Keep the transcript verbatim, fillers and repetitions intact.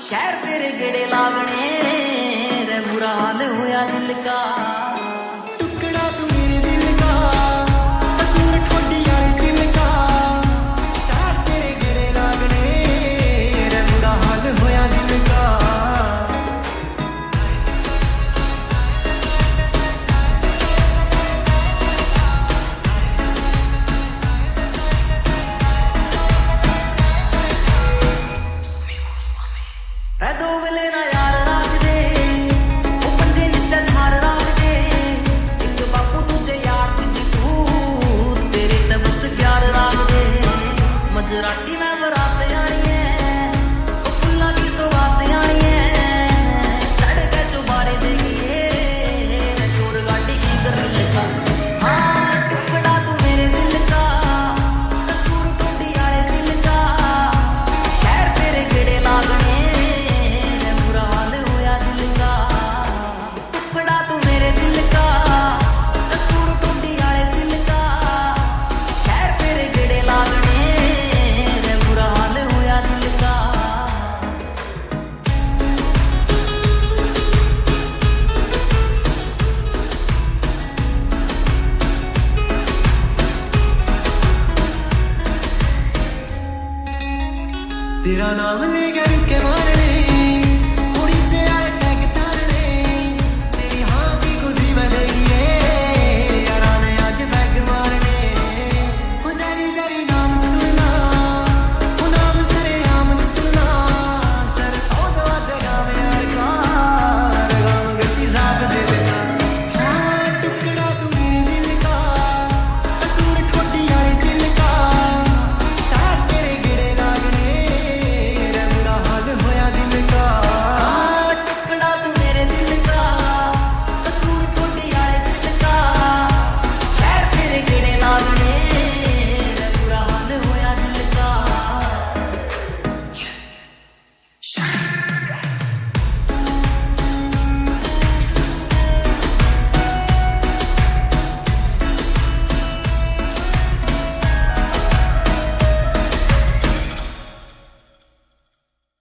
शहर तेरे गेड़े लागने रे बुरा हाल होया दिल का। टुकड़ा तू मेरे दिल का, कसूर ठोडी वाले दिल का। शहर तेरे गेड़े लागने रे बुरा हाल होया दिल का। दो गले ना यार राख दे, वो पंजे नीचे धार राख दे। एक बापू तुझे यार तुझी तू, तेरे ते बस प्यार राख दे। मजराती में बरात आनी है, वो फुल्ला की सौगात आनी है। चढ़ के चुबारे देंगे मैं चोर गाड़ी की गर्ल का। हाँ टुकड़ा तू मेरे दिल का, कसूर टोडी आए दिल का। शहर तेरे गेड़े लागने तेरा नाम लेकर रुके मारने